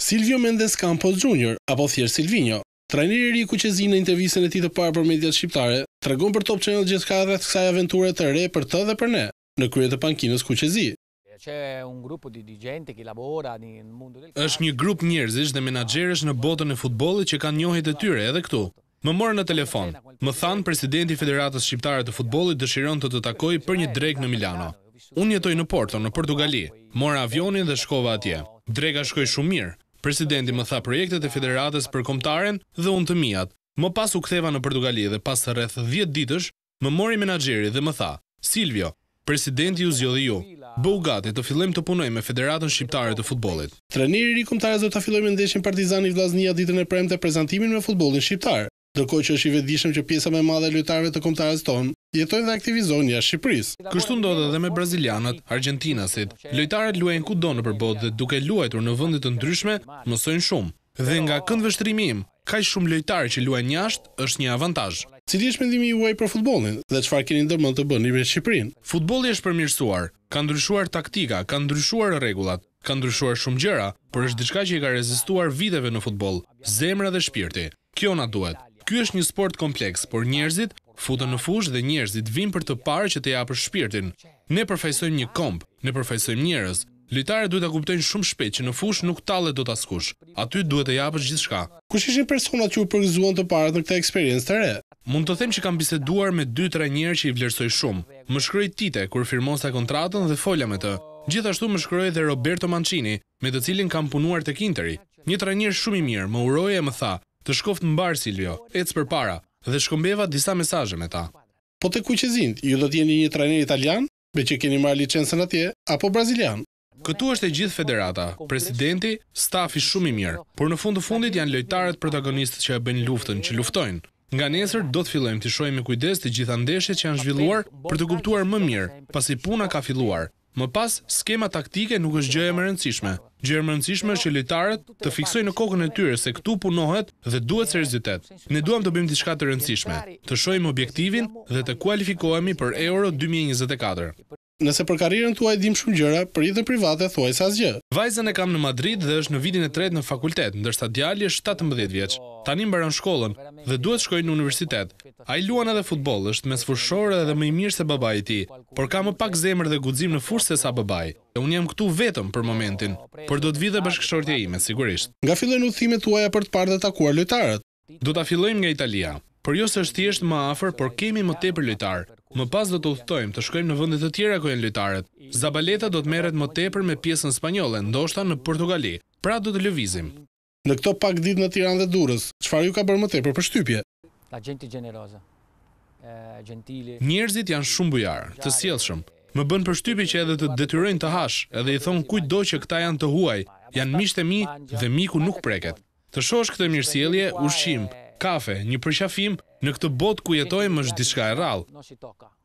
Silvio Mendes Campos Jr, apo thjesht Silvinho, trajneri i ri Kuqezi në intervistën e tij të parë për mediat shqiptare, tregon për Top Channel gjithçka rreth kësaj aventure të re për të dhe për ne, në krye të pankinës Kuqezi. Është një grup njerëzish dhe menaxherësh në botën e futbollit që kanë njohjet e tyre edhe këtu. Më morën në telefon. Më thanë presidenti i Federatës Shqiptare të Futbollit dëshiron të takojë për një drekë në Milano. Unë jetoj në Porto, në Portugali. Mora avionin dhe shkova atje. Dreka shkoi shumë mirë. Presidenti më tha projektet e federatës për kombëtaren dhe unë të mijat. Më pas u ktheva në Portugali dhe pas rreth 10 ditësh më mori menaxheri dhe më tha: "Silvio, presidenti ju zgjodhi ju. Bëu gati të fillojmë të punojmë me Federatën Shqiptare të Futbollit." Trajneri i ri kombëtar do ta fillojë me ndeshjen Partizani Vllaznia ditën e premte prezantimin me futbollin shqiptar. Ndërkohë që është i vetëdijshëm që pjesa më e madhe e lojtarëve të kombëtarës tonë jetojnë dhe aktivizohen jashtë Shqipërisë. Kështu ndodh edhe me brazilianët, argjentinasit. Lojtarët luajnë kudo nëpër botë dhe duke luajtur në vende të ndryshme, mësojnë shumë. Dhe nga këndvështrimi im, kaq shumë lojtarë që luajnë jashtë është një avantazh. Cili është mendimi juaj për futbollin dhe çfarë keni ndërmend të bëni me Shqipërinë? Futbolli është përmirësuar, ka ndryshuar taktika, ka ndryshuar rregullat, ka ndryshuar shumë gjëra, por është diçka që i ka rezistuar viteve në futboll, zemra dhe shpirti. Kjo na duhet. Ky është një sport kompleks, por njerëzit futen në fushë dhe njerëzit vinë për të parë që të japësh shpirtin. Ne përfaqësojmë një komb, ne përfaqësojmë njerëz. Lojtarët duhet ta kuptojnë shumë shpejt që në fushë nuk tallet dot askush. Aty duhet të japësh gjithçka. Kush ishin personat që u përgëzuan të parët në këtë eksperiencë të re? Mund të them që kam biseduar me 2-3 njerëz që i vlerësoj shumë. Më shkroi Tite kur firmosa kontratën dhe fola me të. Gjithashtu më shkroi edhe Roberto Mancini, me të cilin kam punuar tek Interi. Një trajner shumë i mirë, më uroi e më tha: "Të shkoft mbar Silvio, ec përpara." Dhe shkëmbeva disa mesazhe me ta. Po te Kuqezin, ju do të jeni një trajner italian, me që keni marrë licencën atje, apo brazilian? Këtu është e gjithë federata, presidenti, stafi shumë i mirë, por në fund të fundit janë lojtarët protagonistë që e bëjnë luftën, që luftojnë. Nga nesër do të fillojmë të shohim me kujdes të gjitha ndeshjet që janë zhvilluar për të kuptuar më mirë, pasi puna ka filluar. Më pas, skema taktike nuk është gjë e më rëndësishme. Gjë e më rëndësishme është që lojtarët të fiksojnë në kokën e tyre se këtu punohet dhe duhet seriozitet. Ne duam të bëjmë diçka të rëndësishme, të shohim objektivin dhe të kualifikohemi për Euro 2024. Nëse për karrierën tuaj dim shumë gjëra, për jetën private thuaj sa asgjë. Vajzën e kam në Madrid dhe është në vitin e 3 në fakultet, ndërsa djali është 17 vjeç. Tani mbaron shkollën dhe duhet shkojë në universitet. Ai luan edhe futboll, është mesfushor edhe më i mirë se babai i tij, por ka më pak zemër dhe guxim në fushë se sa babai. Unë jam këtu vetëm për momentin, por do të vi dhe bashkëshortja ime sigurisht. Nga fillojnë udhëtimet tuaja për të parë dhe takuar lojtarët? Do ta fillojmë nga Italia. Por jo se është thjesht më afër, por kemi më tepër lojtar. Më pas do të udhtojmë të shkojmë në vende të tjera ku janë lojtarët. Zabaleta do të merret më tepër me pjesën spanjolle, ndoshta në Portugali. Pra do të lëvizim. Në këto pak ditë në Tiranë dhe Durrës, çfarë ju ka bërë më tepër përshtypje? Njerëzit janë shumë bujar, të sjellshëm. Më bën përshtypje që edhe të detyrojnë të hash, edhe i thon kujtdo që këta janë të huaj, janë miqtë e mi dhe miku nuk preket. Të shohësh këtë mirësjellje, ushqim, kafe, një përqafim, në këtë botë ku jetojmë është diçka e rrallë.